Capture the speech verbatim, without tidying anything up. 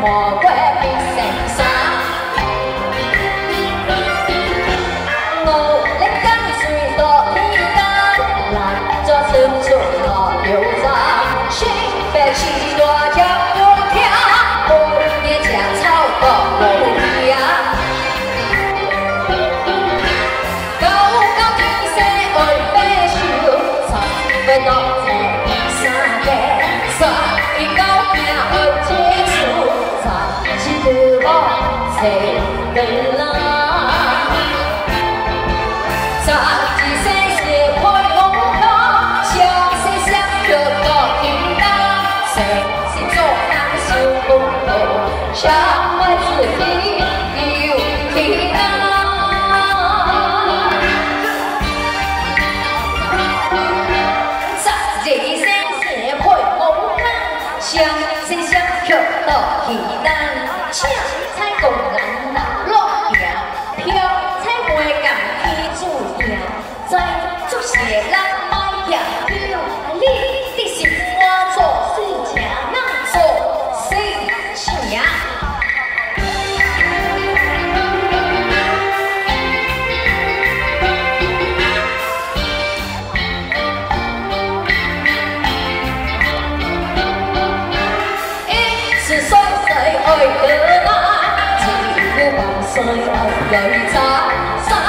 破过必成山。我力跟随到天干，难作生出我流长，心白气大叫我听，我也吃草到路边。高高天色爱白袖，才会落在山间，山里高命爱接触，才知道我谁的人。 十二岁时开红灯，相思相约到天亮。谁是做人小公路，相爱自己有天亮。十二岁时开红灯，相思相约到天亮。青菜工人落行，飘菜袂甘天注定。 在做些人买呀票，你的是我做事情，人做事情。一是岁岁爱得来，一个万岁爱来查。